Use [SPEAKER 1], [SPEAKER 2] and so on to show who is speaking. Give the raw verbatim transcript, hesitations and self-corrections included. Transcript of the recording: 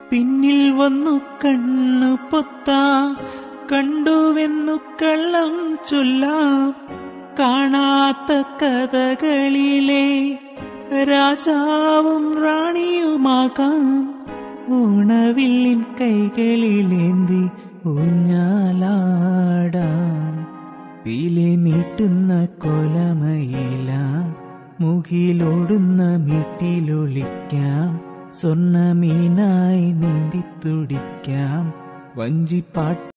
[SPEAKER 1] പിന്നിൽ വന്നു കണ്ണു പൊത്താം, കണ്ടുവെന്നു കള്ളം ചൊല്ലാം. കാണാത്ത കഥകളിലെ രാജാവും റാണിയുമാകാം. ഓണവില്ലിൻ കൈകളിലേന്തി ഊഞ്ഞാലാടാം. പീലി നീട്ടുന്ന കോലമയിലാം, മുകിലോടുന്ന മീട്ടിലൊളിക്കാം. സ്വർണ്ണമീനായി നീന്തി തുടിക്കാം. വഞ്ചിപ്പാട്ട്